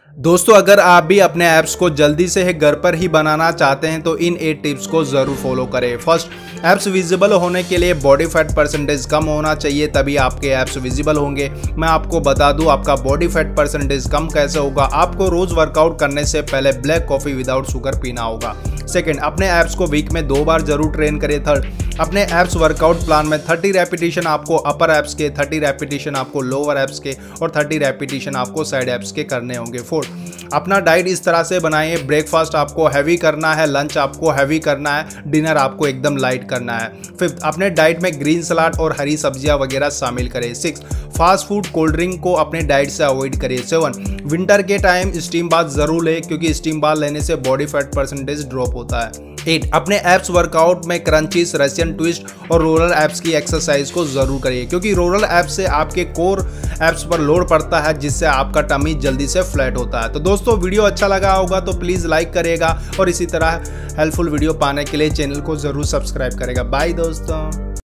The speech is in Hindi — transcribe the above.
दोस्तों अगर आप भी अपने ऐप्स को जल्दी से घर पर ही बनाना चाहते हैं तो इन 8 टिप्स को ज़रूर फॉलो करें। फर्स्ट, ऐप्स विजिबल होने के लिए बॉडी फैट परसेंटेज कम होना चाहिए, तभी आपके ऐप्स विजिबल होंगे। मैं आपको बता दूं आपका बॉडी फैट परसेंटेज कम कैसे होगा। आपको रोज़ वर्कआउट करने से पहले ब्लैक कॉफ़ी विदाउट शुगर पीना होगा। सेकेंड, अपने ऐप्स को वीक में 2 बार जरूर ट्रेन करें। थर्ड, अपने ऐप्स वर्कआउट प्लान में 30 रेपिटेशन आपको अपर ऐप्स के, 30 रेपिटेशन आपको लोअर ऐप्स के और 30 रेपिटेशन आपको साइड ऐप्स के करने होंगे। फोर्थ, अपना डाइट इस तरह से बनाइए, ब्रेकफास्ट आपको हैवी करना है, लंच आपको हैवी करना है, डिनर आपको एकदम लाइट करना है। फिफ्थ, अपने डाइट में ग्रीन सलाद और हरी सब्जियां वगैरह शामिल करें। Six, fast food cold drink को अपने डाइट से अवॉइड करें। सेवन, विंटर के टाइम स्टीम बाथ जरूर लें क्योंकि स्टीम बाथ लेने से बॉडी फैट परसेंटेज ड्रॉप होता है। 8, अपने ऐप्स वर्कआउट में क्रंचीज, रशियन ट्विस्ट और रोलर ऐप्स की एक्सरसाइज को जरूर करिए क्योंकि रोलर ऐप से आपके कोर ऐप्स पर लोड पड़ता है जिससे आपका टमी जल्दी से फ्लैट होता है। तो दोस्तों वीडियो अच्छा लगा होगा तो प्लीज़ लाइक करिएगा और इसी तरह हेल्पफुल वीडियो पाने के लिए चैनल को जरूर सब्सक्राइब करेगा। बाय दोस्तों।